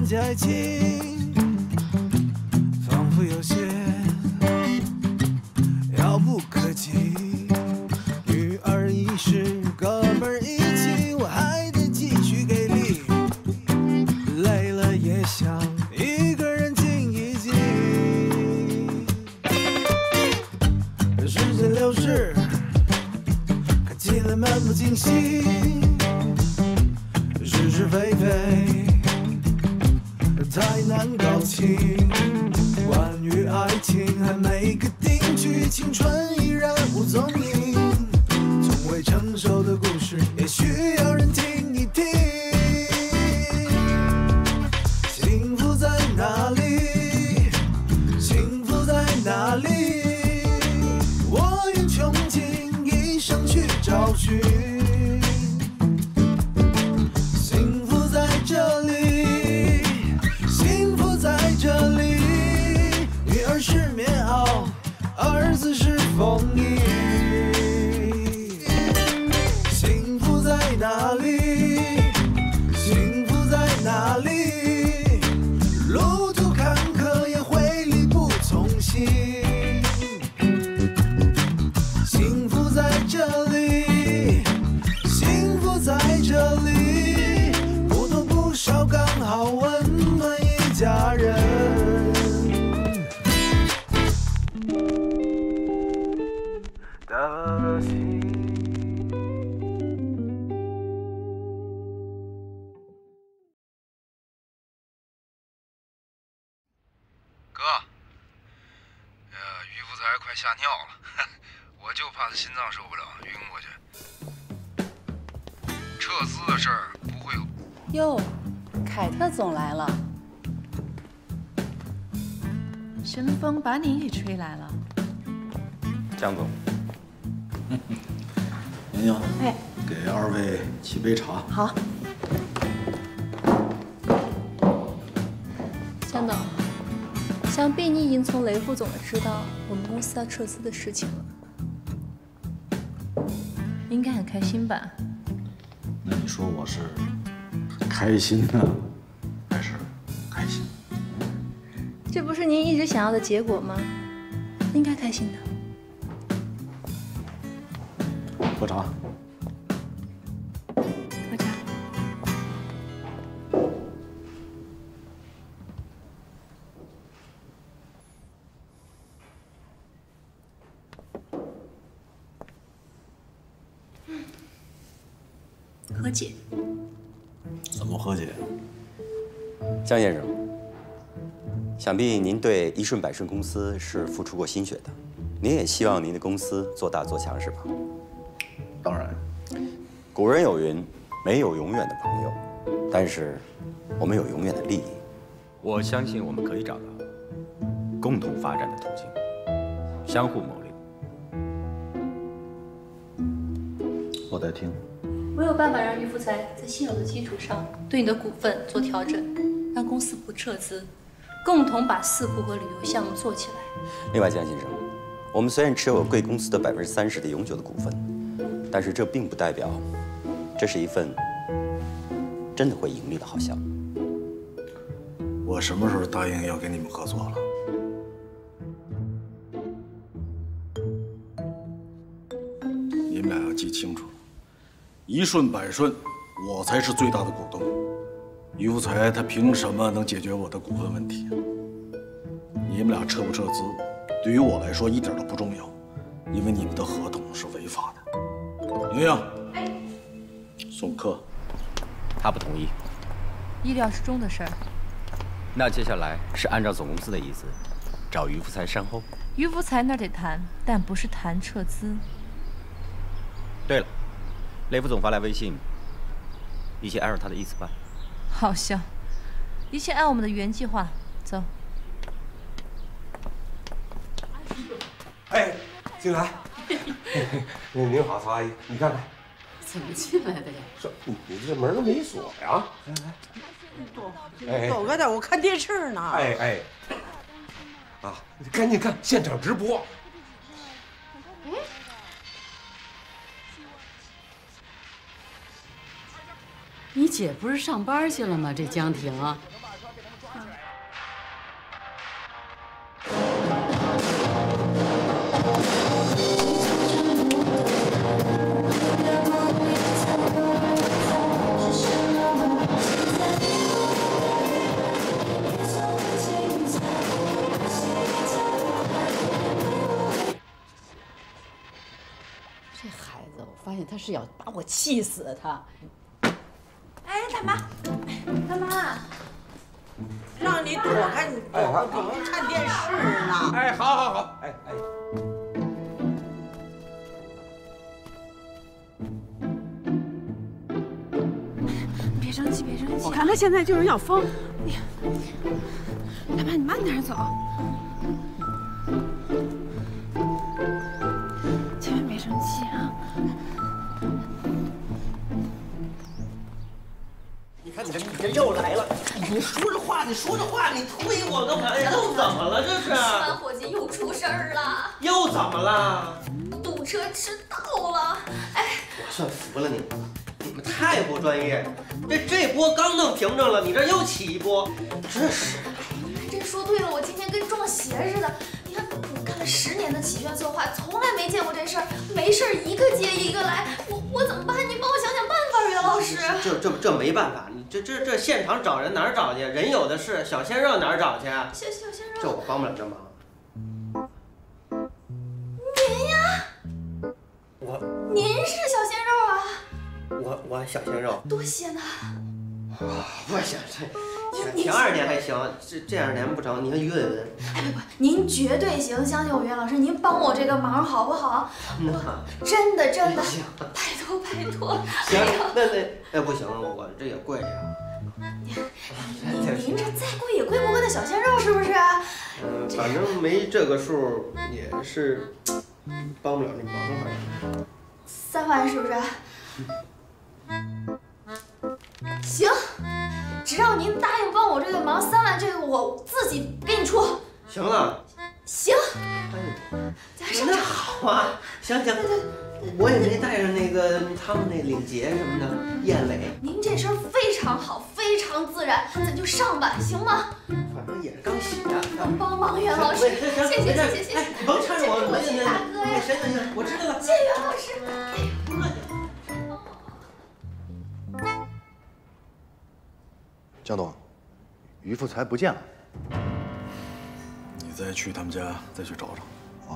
想起爱情，仿佛有些遥不可及。女儿已逝，哥们儿一起，我还得继续给力。累了也想一个人静一静。时间流逝，看起来漫不经心。是是非非，太难搞清。关于爱情还没个定局，青春依然无踪影。从未成熟的故事，也需要人听一听。幸福在哪里？幸福在哪里？我愿穷尽一生去找寻。幸福在这里，幸福在这里。女儿是棉袄，儿子是风衣。幸福在哪里？幸福在哪里？路途坎坷也会力不从心。幸福在这里，幸福在这里，不多不少刚好温暖一家人。的心。 哥，于福才快吓尿了，我就怕他心脏受不了，晕过去。撤资的事儿不会有。 哟，凯特总来了。 什么风把你给吹来了？ 江总， 莹莹， 哎， 给二位沏杯茶。 好。 江总，想必你已经从雷副总那知道我们公司要撤资的事情了。 应该很开心吧？ 那你说我是开心呢，还是开心？ 这不是您一直想要的结果吗？应该开心的。 喝茶。 喝茶。和解。 怎么和解？ 江先生，想必您对一顺百顺公司是付出过心血的，您也希望您的公司做大做强，是吧？ 当然。 古人有云，没有永远的朋友，但是我们有永远的利益。我相信我们可以找到共同发展的途径，相互谋利。 我在听。 我有办法让于福才在现有的基础上对你的股份做调整，让公司不撤资，共同把四库和旅游项目做起来。 另外，江先生，我们虽然持有贵公司的30%的永久的股份，但是这并不代表这是一份真的会盈利的好项目。 我什么时候答应要跟你们合作了？你们俩要记清楚了，一顺百顺，我才是最大的股东。于福才他凭什么能解决我的股份问题？你们俩撤不撤资，对于我来说一点都不重要，因为你们的合同是违法的。莹莹，送客。 他不同意。 意料之中的事儿。 那接下来是按照总公司的意思，找于福才善后。 于福才那儿得谈，但不是谈撤资。 对了，雷副总发来微信，一切按照他的意思办。 好笑，一切按我们的原计划走。 哎，进来。您好，曹阿姨，你看看。 怎么进来的呀？ 说你这门都没锁呀？来， 躲开点，我看电视呢。 哎，啊，赶紧看现场直播。 你姐不是上班去了吗？这江婷， 信他是要把我气死他。 哎，大妈，大妈， 让你躲开，你躲不躲？看电视呢。 哎，好好好，哎。 别生气，别生气。我看他现在就是要疯。你，大妈，你慢点走，千万别生气啊！ 你看你这又来了！你说着话，你推我干嘛呀？又怎么了？这是？ 万伙计又出事儿了。 又怎么了？ 堵车迟到了。哎， 我算服了你们了。你们太不专业，这波刚弄平整了，你这又起一波，真是。 你还真说对了，我今天跟撞邪似的。你看，我干了10年的企宣策划，从来没见过这事儿，没事儿一个接一个来，我怎么办？你帮我想想办法，袁老师。 这没办法，你这现场找人哪儿找去？人有的是，小鲜肉哪儿找去？ 小鲜肉， 这我帮不了这忙。 您呀？您是小鲜肉啊？ 我小鲜肉， 多些呢。 不行，前2年还行，这2年不成。你看于伟文， 哎不，您绝对行，相信我，袁老师，您帮我这个忙好不好？真的，拜托。 行，那不行，我这也贵呀。 您这再贵也贵不过那小鲜肉，是不是？ 反正没这个数，也是帮不了你忙，反正。 3万是不是？行，只要您答应帮我这个忙，3万这个我自己给你出。 行了。 行。 那好啊，行，我也没带上他们那领结什么的燕尾。 您这身非常好，非常自然，咱就上吧，行吗？ 反正也是刚洗的。 帮忙，袁老师，谢谢。 哎，你甭搀着我， 大哥呀， 行，我知道了。 谢谢袁老师。 江董，于富才不见了。 你再去他们家，再去找找。啊。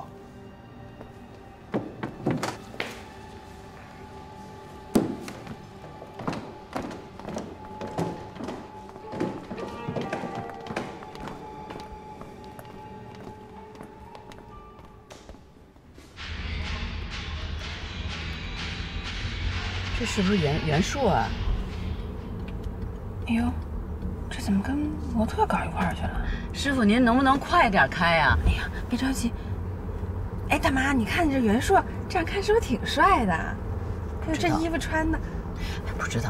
这是不是袁硕啊？ 哎呦，这怎么跟模特搞一块儿去了？ 师傅，您能不能快点开呀？ 哎呀，别着急。哎，大妈，你看这袁硕这样看是不是挺帅的？可是这衣服穿的， 不知道。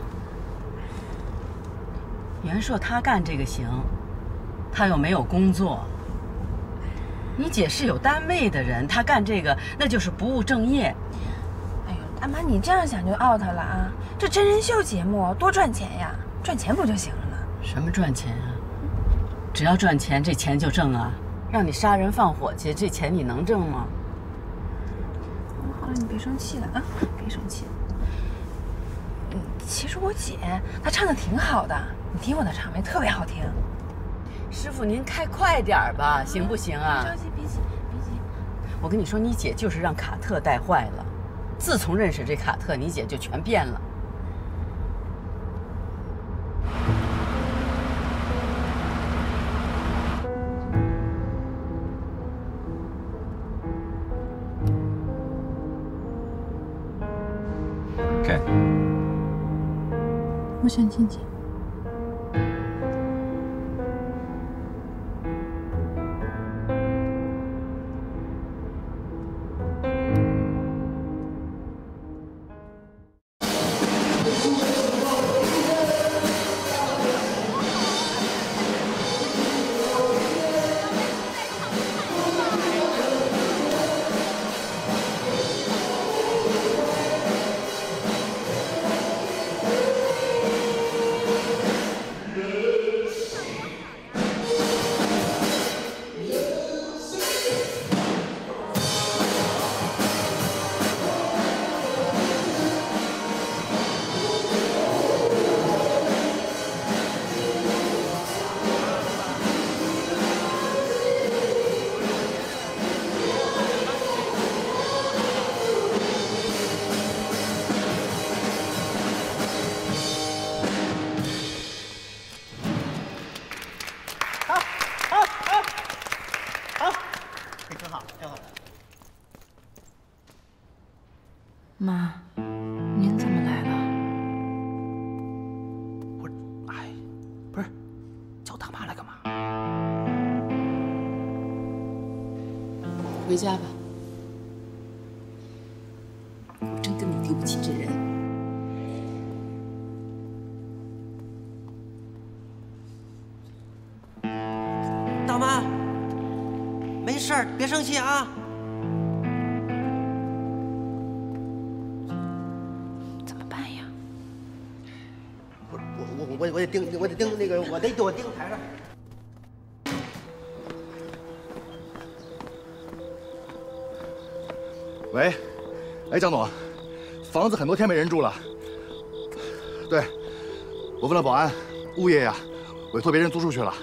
袁硕他干这个行，他又没有工作。你姐是有单位的人，他干这个那就是不务正业。 哎呦，大妈，你这样想就 out 了啊！这真人秀节目多赚钱呀，赚钱不就行了吗？ 什么赚钱啊？只要赚钱，这钱就挣啊！让你杀人放火去，这钱你能挣吗？ 好了，你别生气了啊，别生气了。其实我姐她唱的挺好的，你听我的唱没？特别好听。 师傅，您开快点吧，行不行啊？ 别着急，别急。 我跟你说，你姐就是让卡特带坏了。自从认识这卡特，你姐就全变了。 OK。 我想静静。 不是，叫大妈来干嘛？ 回家吧，我真跟你对不起这人。 大妈，没事儿，别生气啊。 怎么办呀？ 我得盯那个，我得盯台上。 喂，哎，江总，房子很多天没人住了。对，我问了保安，物业呀，委托别人租出去了。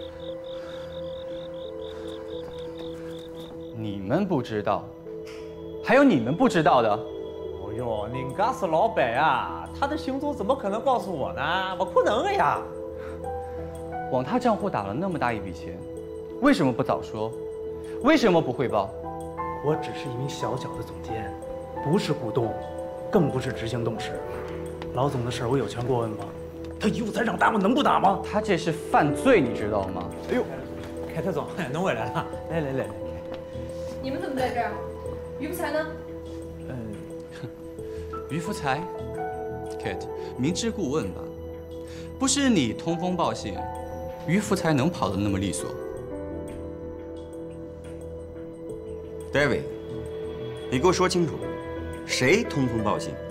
你们不知道，还有你们不知道的。 哦哟，人家是老板啊，他的行踪怎么可能告诉我呢？不可能的呀！ 往他账户打了那么大一笔钱，为什么不早说？为什么不汇报？ 我只是一名小小的总监，不是股东，更不是执行董事。老总的事我有权过问吗？他遗物财产打我能不打吗？ 他这是犯罪，你知道吗？ 哎呦，凯特总，侬回来了，来。 你们怎么在这儿？于福才呢？ 于福才 ，Kate， 明知故问吧。不是你通风报信，于福才能跑得那么利索 ？David， 你给我说清楚，谁通风报信？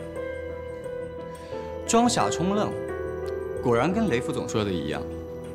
装傻充愣，果然跟雷副总说的一样。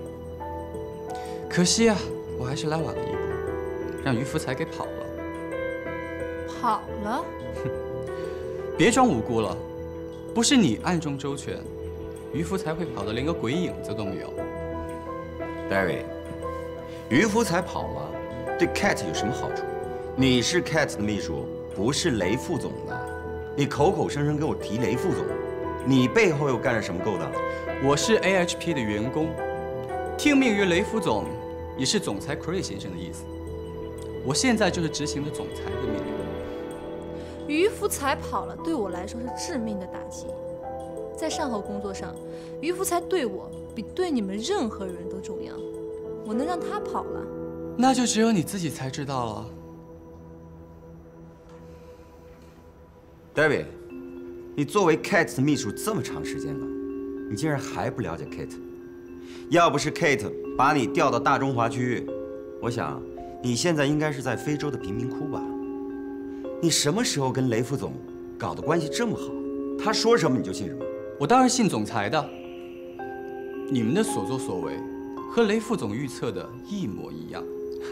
可惜啊，我还是来晚了一步，让于福才给跑了。 跑了？ 别装无辜了，不是你暗中周全，于福才会跑得连个鬼影子都没有。 David， 于福才跑了，对 Kate 有什么好处？你是 Kate 的秘书，不是雷副总的。你口口声声给我提雷副总，你背后又干了什么勾当？ 我是 AHP 的员工，听命于雷副总，也是总裁 Cray 先生的意思。我现在就是执行的总裁的命令。 于福才跑了，对我来说是致命的打击。在善后工作上，于福才对我比对你们任何人都重要。我能让他跑了， 那就只有你自己才知道了。 David， 你作为 Kate 的秘书这么长时间了，你竟然还不了解 Kate？ 要不是 Kate 把你调到大中华区域，我想你现在应该是在非洲的贫民窟吧？你什么时候跟雷副总搞得关系这么好？他说什么你就信什么？ 我当然信总裁的。你们的所作所为和雷副总预测的一模一样。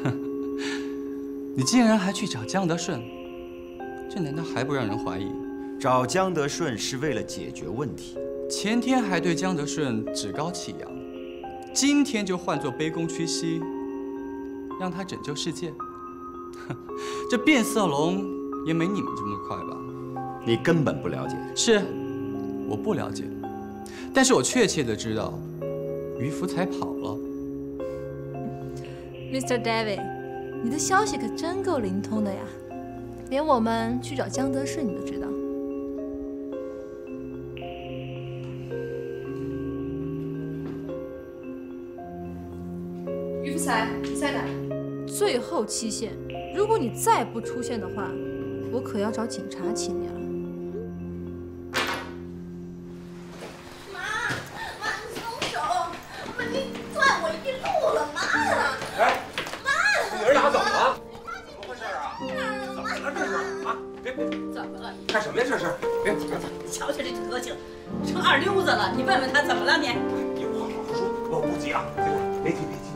你竟然还去找江德顺，这难道还不让人怀疑？ 找江德顺是为了解决问题。 前天还对江德顺趾高气扬，今天就换作卑躬屈膝，让他拯救世界。这变色龙也没你们这么快吧？ 你根本不了解。 是，我不了解，但是我确切的知道，于福才跑了。 Mr. David， 你的消息可真够灵通的呀，连我们去找江德顺你都知道。 于福才，你在哪？ 最后期限，如果你再不出现的话，我可要找警察请你了。 妈，你松手！你断我一路了，妈呀！ 哎， 妈， 你儿俩怎么了？怎么回事啊？怎么了这是？啊，别， 怎么了？ 干什么呀这是？别， 你瞧瞧这德行，成二流子了！你问问他怎么了你？ 有话好好说，我不急啊，别急。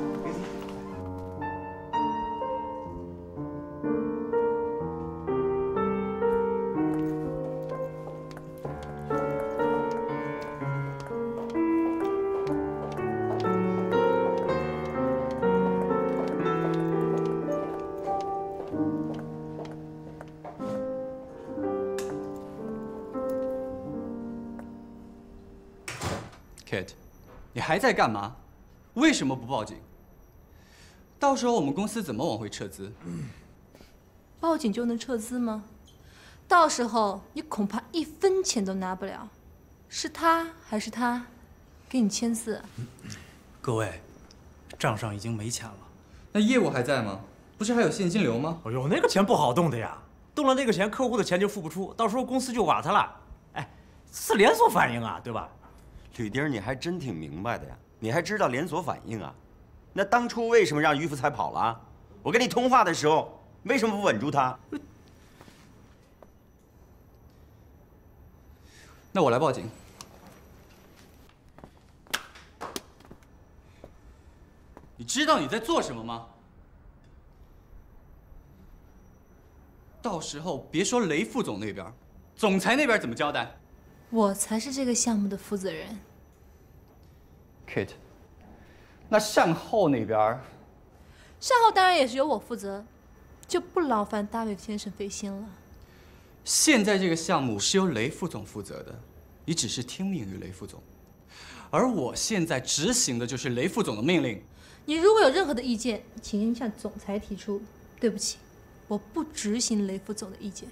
Kate， 你还在干嘛？为什么不报警？到时候我们公司怎么往回撤资？ 报警就能撤资吗？到时候你恐怕1分钱都拿不了。是他还是他给你签字？ 各位，账上已经没钱了。 那业务还在吗？不是还有现金流吗？ 哎呦，那个钱不好动的呀，动了那个钱，客户的钱就付不出，到时候公司就瓦特了。哎，是连锁反应啊，对吧？ 吕丁，你还真挺明白的呀，你还知道连锁反应啊？那当初为什么让于福才跑了？我跟你通话的时候，为什么不稳住他？ 那我来报警。你知道你在做什么吗？到时候别说雷副总那边，总裁那边怎么交代？ 我才是这个项目的负责人。 Kate， 那善后那边？ 善后当然也是由我负责，就不劳烦大卫先生费心了。 现在这个项目是由雷副总负责的，你只是听命于雷副总，而我现在执行的就是雷副总的命令。 你如果有任何的意见，请向总裁提出。对不起，我不执行雷副总的意见。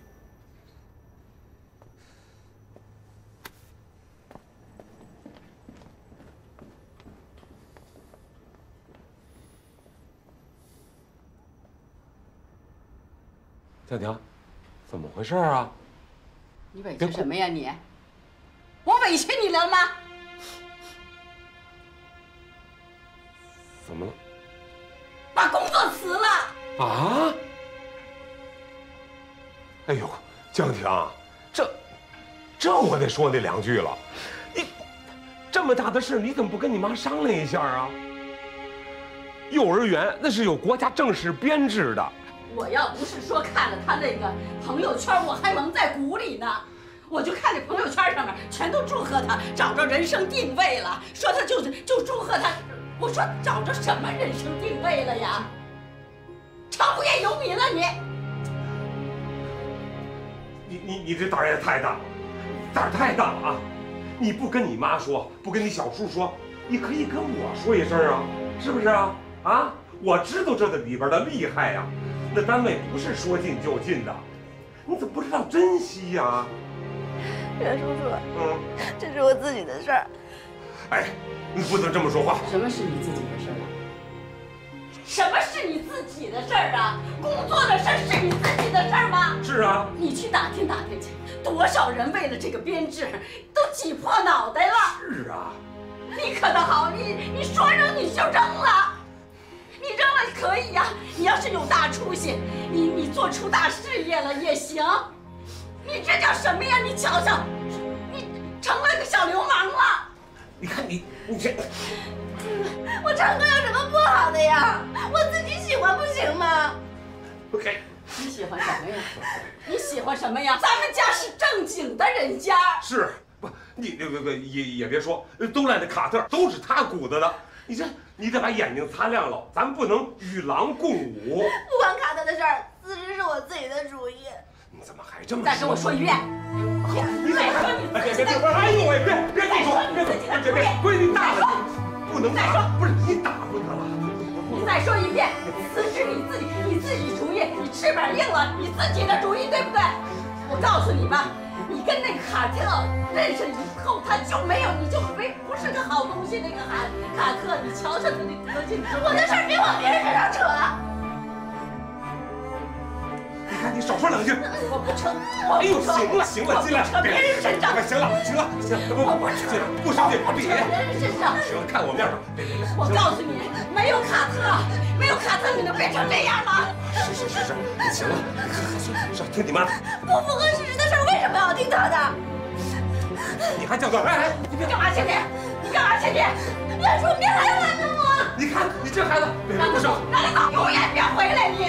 江婷，怎么回事啊？ 你委屈什么呀你？我委屈你了吗？ 怎么了？ 把工作辞了。 啊！哎呦，江婷，这我得说那2句了。你这么大的事，你怎么不跟你妈商量一下啊？幼儿园那是有国家正式编制的。 我要不是说看了他那个朋友圈，我还蒙在鼓里呢。我就看这朋友圈上面全都祝贺他找着人生定位了，说他就祝贺他。我说找着什么人生定位了呀？成无业游民了你！ 你这胆儿也太大了，胆儿太大了啊！你不跟你妈说，不跟你小叔说，你可以跟我说一声啊，是不是啊？啊，我知道这里边的厉害呀，那单位不是说进就进的，你怎么不知道珍惜呀？ 袁叔叔，这是我自己的事儿。 哎，你不能这么说话。 什么是你自己的事儿啊？什么是你自己的事儿啊？工作的事儿是你自己的事儿吗？ 是啊。 你去打听打听去，多少人为了这个编制都挤破脑袋了。 是啊。 你可倒好，你说扔你就扔了，你扔了可以呀。你要是有大出息，你做出大事业了也行。你这叫什么呀？你瞧瞧，你成了个小流氓了。 你看你这， 我唱歌有什么不好的呀？我自己喜欢不行吗？ 不给。 你喜欢什么呀？你喜欢什么呀？咱们家是正经的人家。 是不？你也别说，都赖那卡特，都是他鼓捣的。你得把眼睛擦亮了，咱不能与狼共舞。 不管卡特的事儿，辞职是我自己的主意。 你怎么还这么说？ 再跟我说一遍！ 你再说你自己！哎呦喂，别动手！别，闺女大了，不能打！不是你打过他了？ 你再说一遍！辞职你自己主意，你翅膀硬了，你自己的主意，对不对？我告诉你吧，你跟那卡特认识以后，他就没有，你就不是个好东西。那个卡特，你瞧瞧他那德行！ 我的事儿别往别人身上扯。 你看，你少说2句。 我不扯。 哎呦，行了，尽量扯别人身上。 行了，不生气，别。 别人身上。 行了，看我面上，别。 我告诉你，没有卡特，你能变成这样吗？ 是，行了，是听你妈的。 不符合事实的事儿，为什么要听他的？ 你还叫做你干嘛去你？你干嘛去你？ 袁叔，别还拦着我！ 你看你这孩子，别不是， 让他永远别回来你。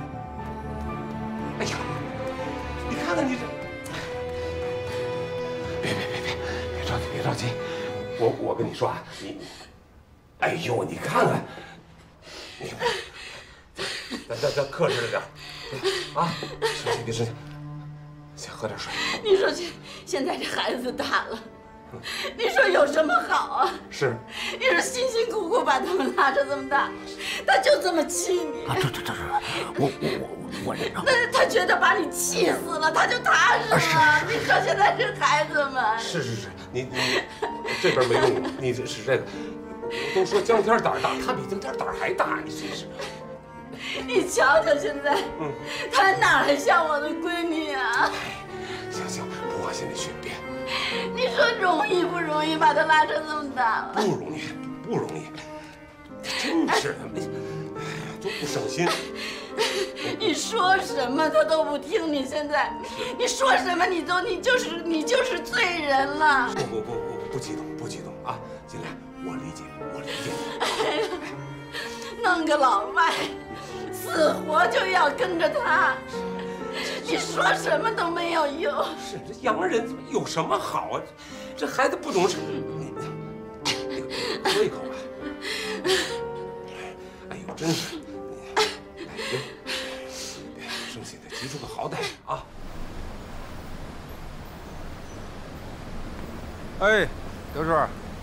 哎呀，你看看你这，别着急，我跟你说啊，哎呦，你看看，咱克制着点，啊，别生气，先喝点水。 你说现在这孩子大了，你说有什么好啊？ 是， 你说辛辛苦苦把他们拉扯这么大，他就这么气你。 啊，这，我忍着。 那他觉得把你气死了，他就踏实了。你说现在这孩子们。 是，你这边没用，你是这个， 都说江天胆大，他比江天胆还大，你真是。 你瞧瞧现在，她哪还像我的闺女啊？ 行，不往心里去，别。 你说容易不容易把她拉成这么大了？ 不容易，真是的，都不省心。 你说什么他都不听，你现在，你说什么你就是罪人了。 不激动啊，金莲，我理解你。 哎呀，弄个老外，死活就要跟着他，你说什么都没有用。 是这洋人有什么好啊？这孩子不懂事，你喝一口吧。哎呦，真是，别生气，得急出个好歹啊！ 哎，德顺，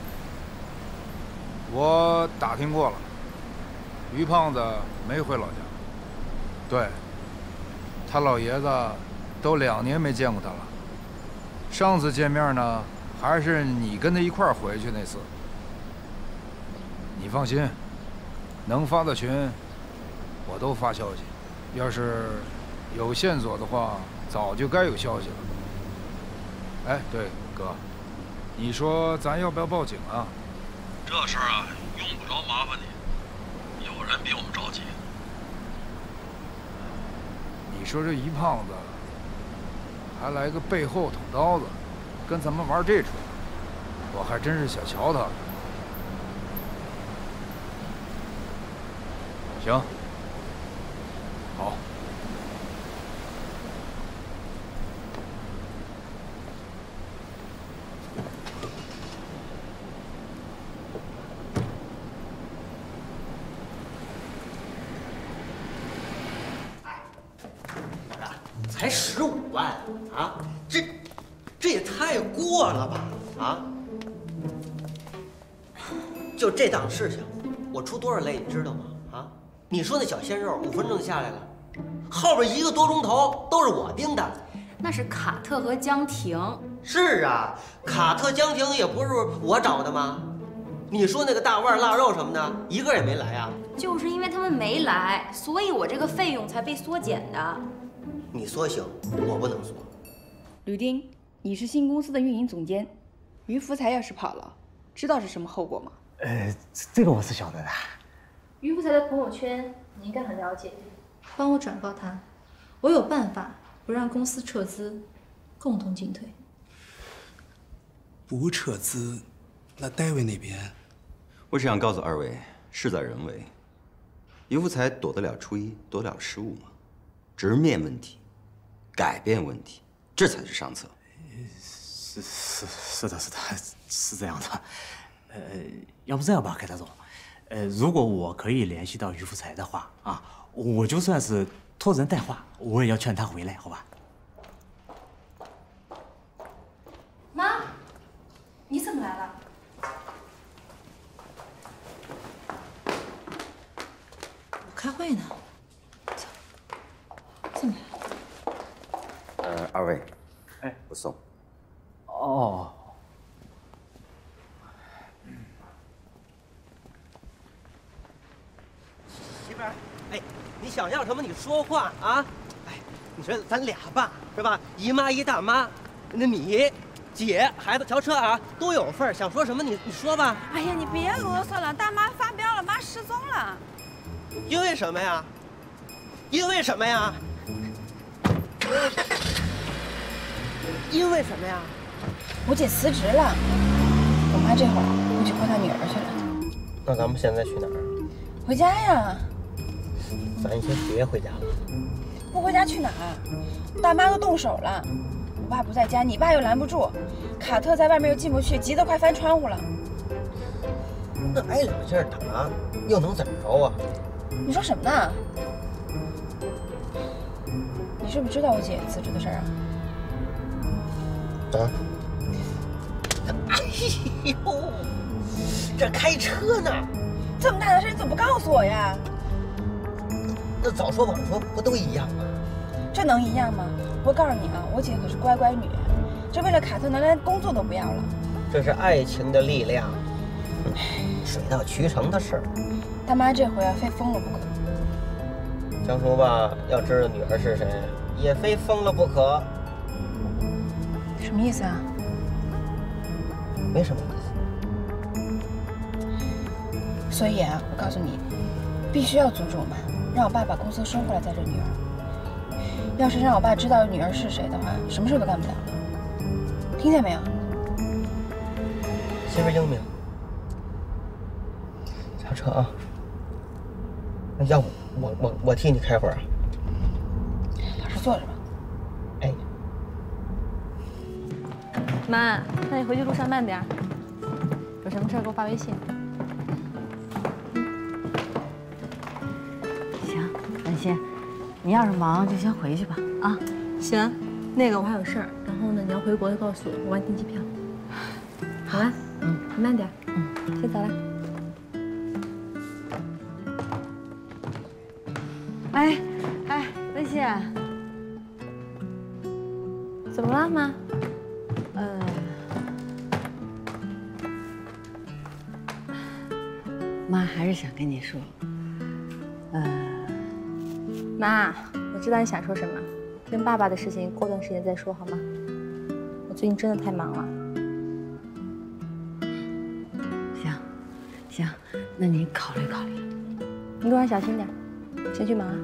我打听过了，于胖子没回老家。对，他老爷子都2年没见过他了。上次见面呢，还是你跟他一块儿回去那次。你放心，能发的群我都发消息，要是有线索的话，早就该有消息了。哎，对，哥，你说咱要不要报警啊？ 这事儿啊，用不着麻烦你，有人比我们着急。 你说这一胖子还来个背后捅刀子，跟咱们玩这出，我还真是想瞧他。行，好。 才15万啊！这也太过了吧啊！就这档事情，我出多少泪你知道吗？啊！你说那小鲜肉5分钟就下来了，后边1个多钟头都是我盯的。 那是卡特和江婷。 是啊，卡特、江婷也不是我找的吗？你说那个大腕、腊肉什么的，一个也没来啊。 就是因为他们没来，所以我这个费用才被缩减的。 你缩行，我不能缩。 吕丁，你是新公司的运营总监，于福才要是跑了，知道是什么后果吗？ 这个我是晓得的。 于福才的朋友圈你应该很了解，帮我转告他，我有办法不让公司撤资，共同进退。 不撤资，那戴维那边， 我只想告诉二位，事在人为。于福才躲得了初一，躲得了失误吗？直面问题，改变问题，这才是上策。 是的，是这样的。要不这样吧，凯大总，如果我可以联系到于福才的话啊，我就算是托人带话，我也要劝他回来，好吧？ 妈，你怎么来了？我开会呢。这么来。 二位，不送。 哦。 媳妇儿，哎，你想要什么你说话啊！哎，你说咱俩爸是吧？姨妈一大妈，那你姐孩子调车啊都有份儿，想说什么你说吧。 哎呀，你别啰嗦了，大妈发飙了，妈失踪了。 因为什么呀？因为什么呀？因为什么呀？ 我姐辞职了，我妈这会儿估计回她女儿去了。 那咱们现在去哪儿？ 回家呀。 咱先别回家了。 不回家去哪儿？大妈都动手了，我爸不在家，你爸又拦不住，卡特在外面又进不去，急得快翻窗户了。 那挨两下打，又能怎么着啊？ 你说什么呢？你是不是知道我姐辞职的事儿啊？ 啊！哎呦，这开车呢， 这么大的事你怎么不告诉我呀？ 那早说晚说不都一样吗？ 这能一样吗？我告诉你啊，我姐可是乖乖女，这为了卡特能连工作都不要了。 这是爱情的力量。 水到渠成的事儿。 大妈这回啊，非疯了不可。 江叔吧，要知道女儿是谁，也非疯了不可。 什么意思啊？ 没什么意思。 所以啊，我告诉你，必须要阻止我妈，让我爸把公司收回来再认女儿。要是让我爸知道女儿是谁的话，什么事都干不了了。听见没有？ 媳妇英明。下车啊！那要不我替你开会儿啊？ 老实坐着吧。 哎。 妈，那你回去路上慢点，有什么事给我发微信。 行，文心，你要是忙就先回去吧。啊， 行，那个我还有事儿，然后呢，你要回国就告诉我，我帮你订机票。好了，你慢点。先走了。 哎，文心， 怎么了，妈？ 妈还是想跟你说， 妈，我知道你想说什么，跟爸爸的事情过段时间再说好吗？我最近真的太忙了。 行，那你考虑考虑。 你路上小心点，先去忙啊。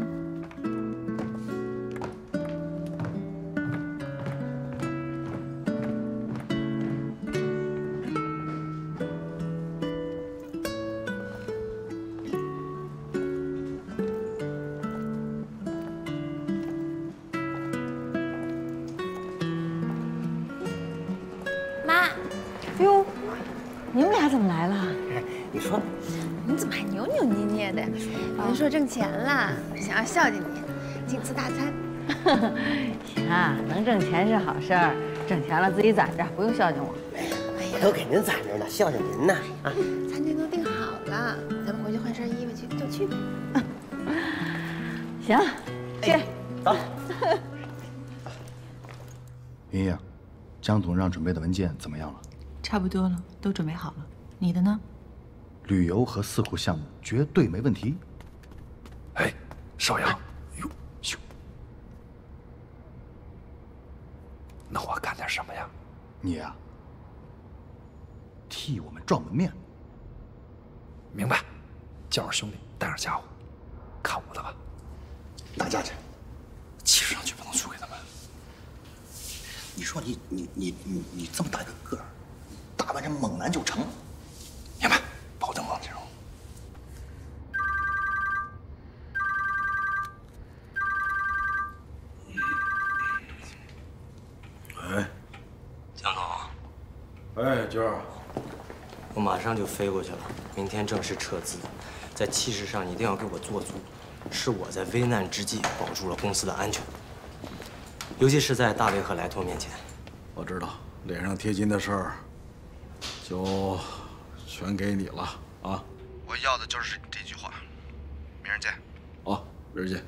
哟，你们俩怎么来了？ 你说， 你怎么还扭扭捏捏的？人说挣钱了，想要孝敬你，请次大餐。 行啊，能挣钱是好事儿，挣钱了自己攒着，不用孝敬我。 我都给您攒着呢，孝敬您呢。啊， 餐厅都订好了，咱们回去换身衣服去，就去吧。 行，去， 走。 云英，江总让准备的文件怎么样了？ 差不多了，都准备好了。你的呢？ 旅游和4户项目绝对没问题。 哎，少阳，哟，咻，那我干点什么呀？ 你呀，替我们撞门面。 明白，叫上兄弟，带上家伙，看我的吧。 打架去， 气势上去不能输给他们。 你说你这么大个个儿，打扮成猛男就成？ 明白，保证王这种。 哎，江总。 哎，娟儿， 我马上就飞过去了，明天正式撤资，在气势上一定要给我做足，是我在危难之际保住了公司的安全，尤其是在大卫和莱托面前。 我知道脸上贴金的事儿，就全给你了啊！ 我要的就是这句话。明儿见。 好，明儿见。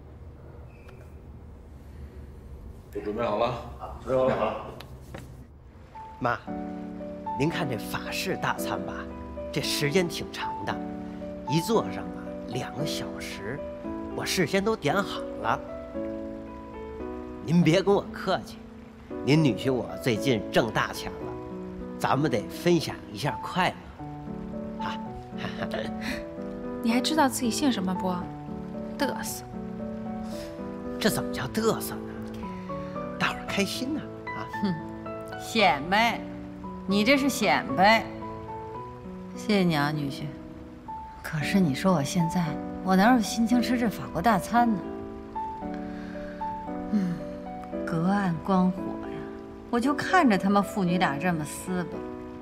都准备好了？ 准备好了。妈，您看这法式大餐吧，这时间挺长的，一坐上啊2个小时，我事先都点好了。您别跟我客气，您女婿我最近挣大钱了，咱们得分享一下快乐，啊！ 你还知道自己姓什么不？嘚瑟！ 这怎么叫嘚瑟呢？大伙儿开心呢，啊！ 哼，显摆，你这是显摆。谢谢你啊，女婿。可是你说我现在，我哪有心情吃这法国大餐呢？隔岸观火呀，我就看着他们父女俩这么撕吧。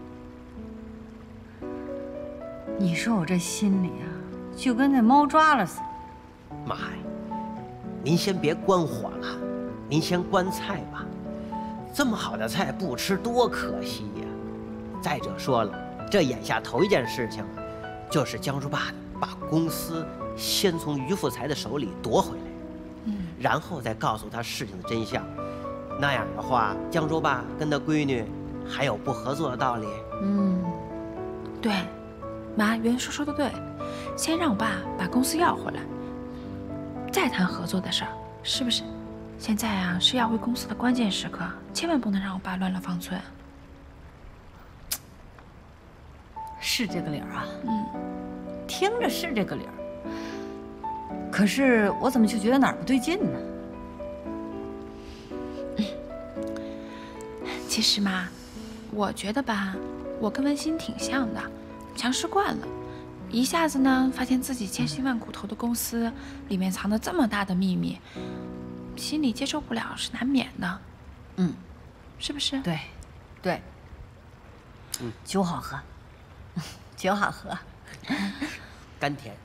你说我这心里啊，就跟那猫抓了似的。 妈呀，您先别关火了，您先关菜吧。这么好的菜不吃多可惜呀！再者说了，这眼下头一件事情，就是江叔爸把公司先从于富才的手里夺回来，然后再告诉他事情的真相。那样的话，江叔爸跟他闺女还有不合作的道理。 对，妈，袁叔说的对，先让我爸把公司要回来，再谈合作的事儿，是不是？现在啊是要回公司的关键时刻，千万不能让我爸乱了方寸。 是这个理儿啊，听着是这个理儿，可是我怎么就觉得哪儿不对劲呢？ 其实嘛，我觉得吧，我跟文心挺像的，强势惯了，一下子呢发现自己千辛万苦投的公司里面藏着这么大的秘密，心里接受不了是难免的。是不是？ 对，对。酒好喝，酒好喝， 甘甜。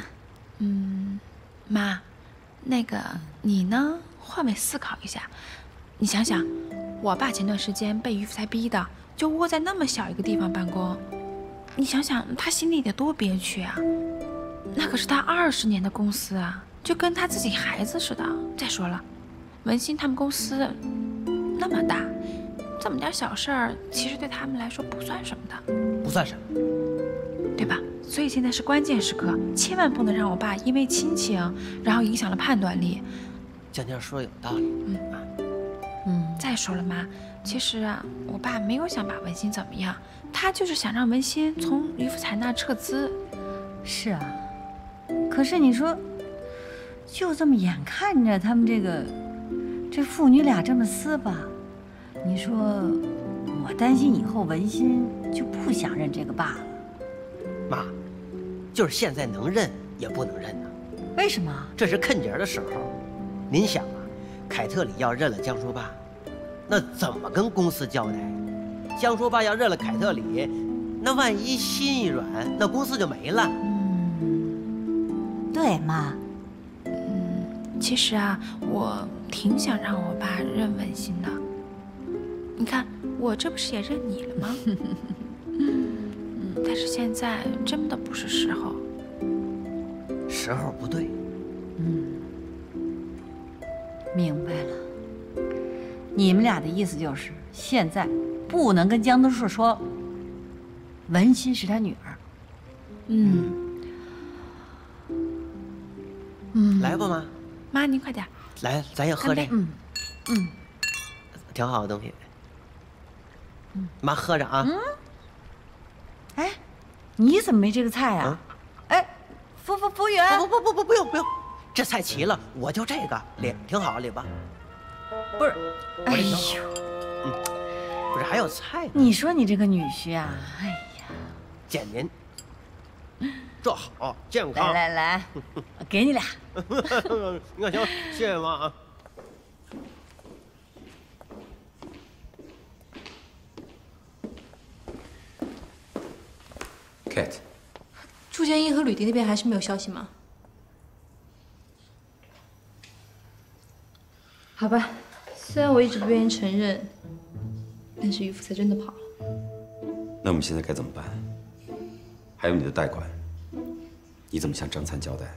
妈，那个你呢，换位思考一下，你想想，我爸前段时间被于福才逼的，就窝在那么小一个地方办公，你想想他心里得多憋屈啊！那可是他20年的公司啊，就跟他自己孩子似的。再说了，文心他们公司那么大，这么点小事儿，其实对他们来说不算什么的， 不算什么， 对吧？所以现在是关键时刻，千万不能让我爸因为亲情，然后影响了判断力。 江江说的有道理。 再说了妈，其实啊，我爸没有想把文心怎么样，他就是想让文心从于福才那撤资。 是啊，可是你说，就这么眼看着他们这父女俩这么撕吧，你说我担心以后文心就不想认这个爸了。 妈，就是现在能认也不能认呐。 为什么？ 这是坑节的时候。您想啊，凯特里要认了江叔爸，那怎么跟公司交代？江叔爸要认了凯特里，那万一心一软，那公司就没了。 对，妈。 其实啊，我挺想让我爸认文心的。你看，我这不是也认你了吗？但是现在真的不是时候。 时候不对。 明白了，你们俩的意思就是现在不能跟江德顺说文心是他女儿。 来吧，妈。 妈，您快点。 来，咱也喝这个。挺好的东西。妈喝着啊。 哎，你怎么没这个菜啊？哎，服务员。 不用，这菜齐了，我就这个脸挺好，里吧。 不是，哎呦， 不是还有菜呢。 你说你这个女婿啊，哎呀， 见您，这好健康。 来，给你俩。 那行，谢谢妈啊。 Kate， 祝建一和吕迪那边还是没有消息吗？好吧，虽然我一直不愿意承认，但是于福才真的跑了。 那我们现在该怎么办？还有你的贷款，你怎么向张灿交代？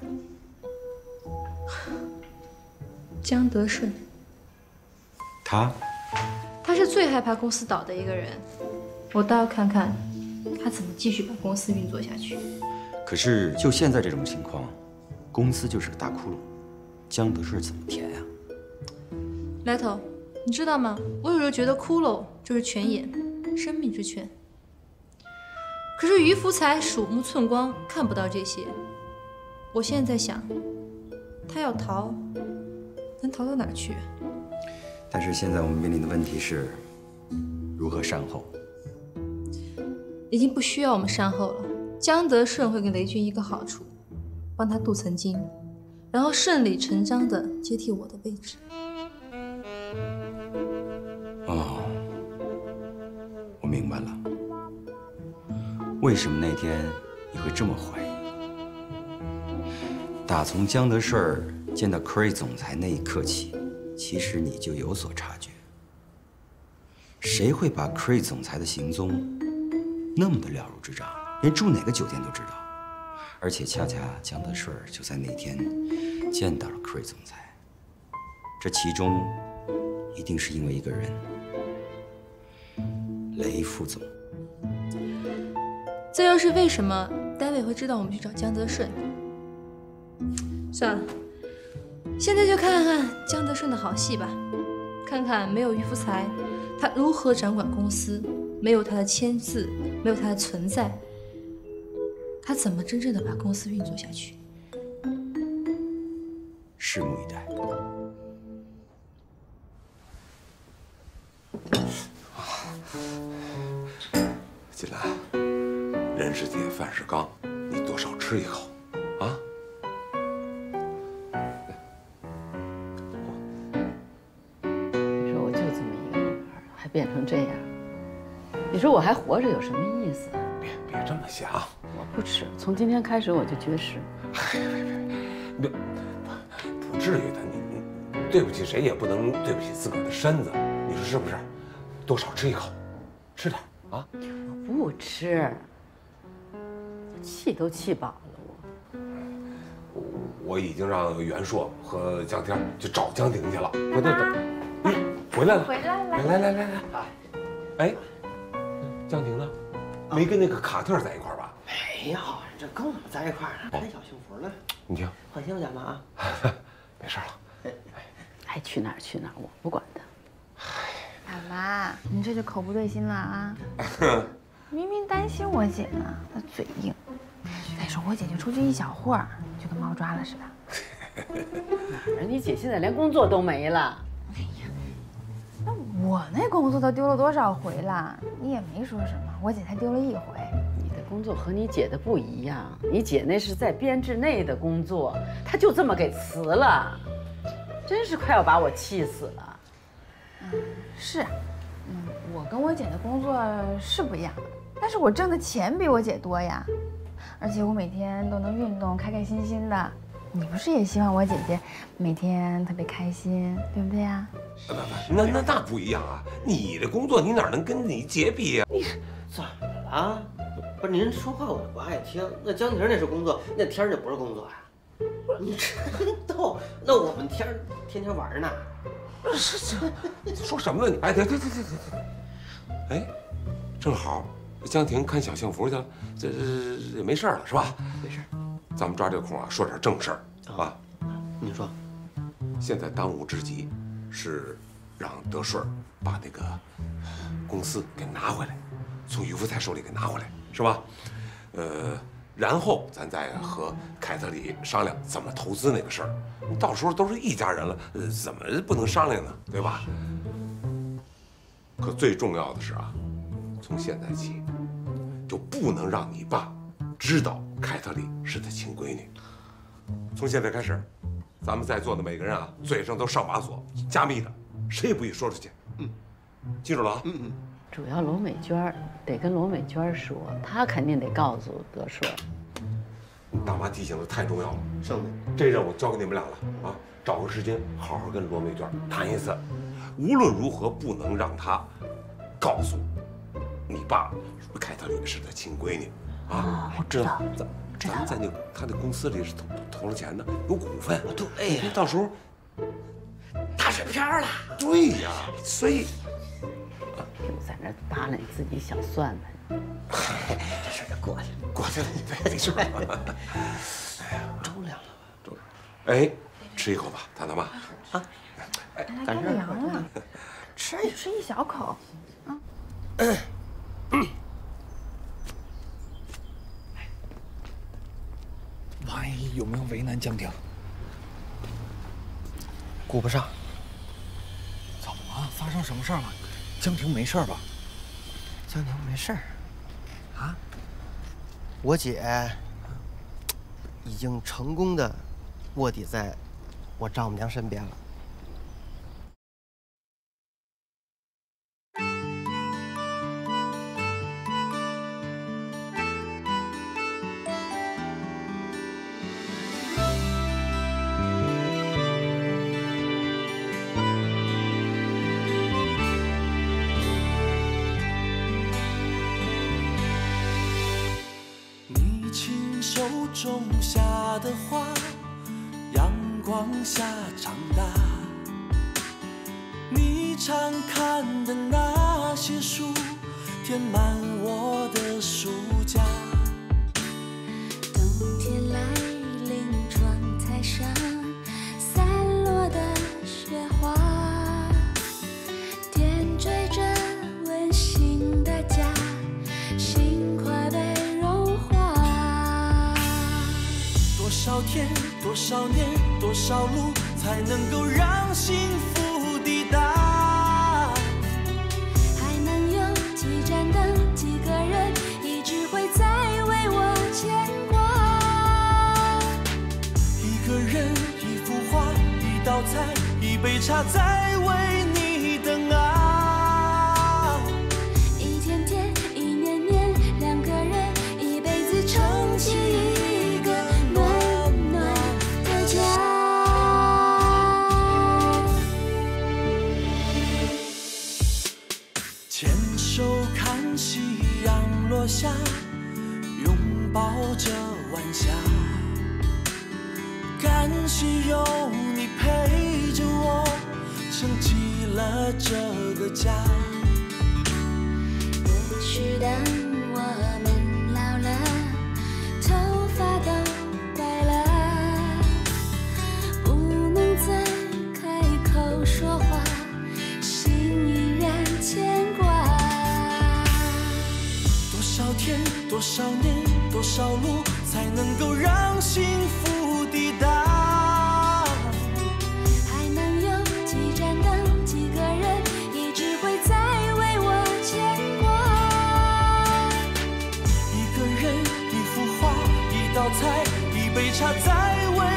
江德顺， 他是最害怕公司倒的一个人，我倒要看看他怎么继续把公司运作下去。 可是就现在这种情况，公司就是个大窟窿，江德顺怎么填呀？ 来头，你知道吗？我有时候觉得骷髅就是泉眼，生命之泉。可是于福才鼠目寸光，看不到这些。我现在在想，他要逃，能逃到哪儿去？ 但是现在我们面临的问题是，如何善后？ 已经不需要我们善后了。江德顺会给雷军一个好处，帮他镀层金，然后顺理成章地接替我的位置。 哦，我明白了，为什么那天你会这么怀疑？打从江德顺见到 Cray 总裁那一刻起，其实你就有所察觉。谁会把 Cray 总裁的行踪那么的了如指掌，连住哪个酒店都知道？而且恰恰江德顺就在那天见到了 Cray 总裁，这其中一定是因为一个人。雷副总， 这又是为什么 David 会知道我们去找江泽顺？算了，现在就看看江泽顺的好戏吧，看看没有于福才，他如何掌管公司，没有他的签字，没有他的存在，他怎么真正的把公司运作下去？ 拭目以待。 金兰，人是铁，饭是钢，你多少吃一口，啊？ 你说我就这么一个女儿，还变成这样，你说我还活着有什么意思？ 别这么想。 我不吃，从今天开始我就绝食。 别，不至于的，你对不起谁也不能对不起自个儿的身子，你说是不是？多少吃一口，吃点啊。 不吃，气都气饱了我已经让袁硕和江天去找江婷去了。回头等，回来了， 回来了， 来。哎，江婷呢？没跟那个卡特在一块儿吧？ 没有，这跟我们在一块儿呢，看小幸福呢。 你听， 放心吧，妈啊。 没事了。 爱去哪儿去哪儿，我不管的。 爸妈，你这就口不对心了啊！明明担心我姐呢，她嘴硬。再说我姐就出去一小会儿，就跟猫抓了似的。 哪儿？你姐现在连工作都没了。 那我那工作都丢了多少回了？你也没说什么，我姐才丢了1回。 你的工作和你姐的不一样，你姐那是在编制内的工作，她就这么给辞了，真是快要把我气死了。 是，我跟我姐的工作是不一样，但是我挣的钱比我姐多呀，而且我每天都能运动，开开心心的。你不是也希望我姐姐每天特别开心，对不对呀？ 那不一样啊！你的工作你哪能跟你姐比呀？ 你怎么了？不是您说话我不爱听。那江婷那是工作，那天就不是工作呀。你真逗！那我们天天玩呢。 说什么呢你？哎，对，哎，正好江婷看小幸福去了，这没事了是吧？ 没事。 咱们抓这个空啊，说点正事儿啊。 你说， 现在当务之急是让德顺把那个公司给拿回来，从于福才手里给拿回来，是吧？然后咱再和凯特里商量怎么投资那个事儿。到时候都是一家人了，怎么不能商量呢？对吧？可最重要的是啊，从现在起就不能让你爸知道凯特里是他亲闺女。从现在开始，咱们在座的每个人啊，嘴上都上把锁，加密的，谁也不许说出去。记住了啊。 主要罗美娟得跟罗美娟说，她肯定得告诉德顺。 大妈提醒的太重要了， 圣子， 这任务交给你们俩了啊！找个时间好好跟罗美娟谈一次，无论如何不能让她告诉你爸凯特琳是他亲闺女啊！ 我知道， 咱们在他的公司里是投了钱的，有股份。 对呀， 到时候打水漂了。 对呀，所以又在那扒拉你自己小算盘。 这事就过去了， 过去了，对，没事。 哎呀，周量了吧？ 周量。哎，吃一口吧，大妈。啊， 来干粮了，吃也吃一小口，啊。 万一有没有为难江婷？ 顾不上。 怎么了？发生什么事儿了？江婷没事吧？ 江婷没事儿。 啊？ 我姐已经成功的卧底在我丈母娘身边了。 种下的花，阳光下长大。你常看的那些书，填满我的书架。 少天，多少年，多少路，才能够让幸福抵达？ 还能有几盏灯，几个人，一直会在为我牵挂。 一个人，一幅画，一道菜，一杯茶，在为你等啊。 一天天，一年年，两个人，一辈子撑起一个暖暖的家。 牵手看夕阳落下，拥抱着晚霞，感谢有你陪着我，撑起了这个家。 也许当我们老了，头发都白了，不能再开口说话，心依然牵挂。 多少天，多少年，多少路，才能够让幸福抵达？ 还能有几盏灯，几个人，一直会在为我牵挂。 一个人，一幅画，一道菜，一杯茶，在为